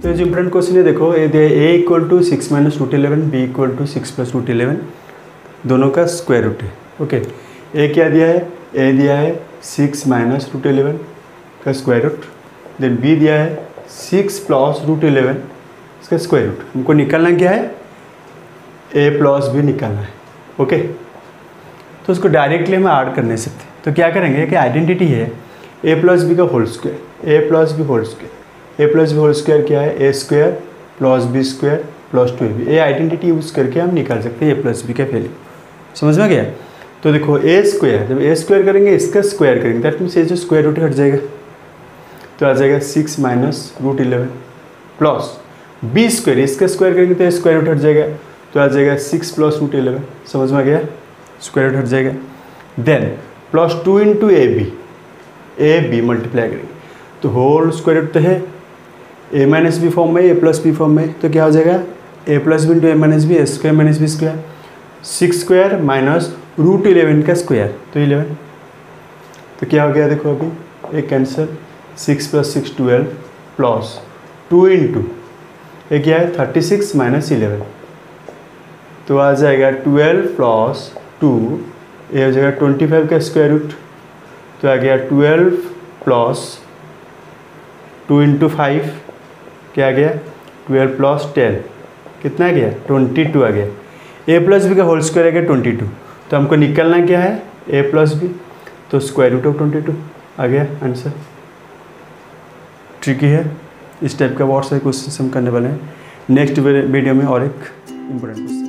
तो ये जो इंपॉर्टेंट क्वेश्चन है देखो, ये दिया A equal to 6 minus root 11, B equal to 6 plus root 11, दोनों का स्क्वायर रूट है। ओके, ए क्या दिया है, ए दिया है 6 माइनस रूट 11 का स्क्वायर रूट, देन बी दिया है 6 प्लस रूट 11 इसका स्क्वायर रूट। हमको निकालना क्या है, ए प्लस बी निकालना है। ओके, तो उसको डायरेक्टली हम ऐड कर नहीं सकते, तो क्या करेंगे कि आइडेंटिटी है ए प्लस बी का whole square, A plus B whole square, A plus B whole square क्या है, A square plus B square plus 2ab। ये आइडेंटिटी यूज़ करके हम निकाल सकते हैं ए प्लस बी का वैल्यू। समझ में गया? तो देखो ए स्क्वायर, जब ए स्क्वायर करेंगे इसका स्क्वायर करेंगे, दैट मीन्स ये जो स्क्वायर रूट हट जाएगा, तो आ जाएगा 6 minus root 11 plus B square, इसका स्क्वायर करेंगे तो स्क्वायर रूट हट जाएगा, तो आ जाएगा 6 प्लस रूट 11। समझ में गया? स्क्वायर रूट हट जाएगा। Then plus 2 into A B multiply करेंगे, तो होल स्क्वायर रूट तो है ए माइनस बी फॉर्म में, ए प्लस बी फॉर्म में, तो क्या हो जाएगा A plus B into A minus B, A square minus B square, 6 square minus root 11 का स्क्वायर, तो 11। तो क्या हो गया देखो, अभी एक कैंसिल, 6 प्लस 6 12 प्लस 2 इंटू ये क्या है 36 माइनस 11, तो आ जाएगा 12 प्लस 2, ये हो जाएगा 25 का स्क्वायर रूट, तो आ गया 12 प्लस 2 इंटू 5 क्या आ गया 12 प्लस 10 कितना आ गया 22 आ गया। ए प्लस बी का होल स्क्वायर आ गया 22, तो हमको निकलना क्या है ए प्लस बी, तो स्क्वायर रूट ऑफ 22 आ गया आंसर। ट्रिकी है, इस टाइप का बहुत सारे क्वेश्चन हम करने वाले हैं नेक्स्ट वीडियो में और एक इम्पोर्टेंट क्वेश्चन।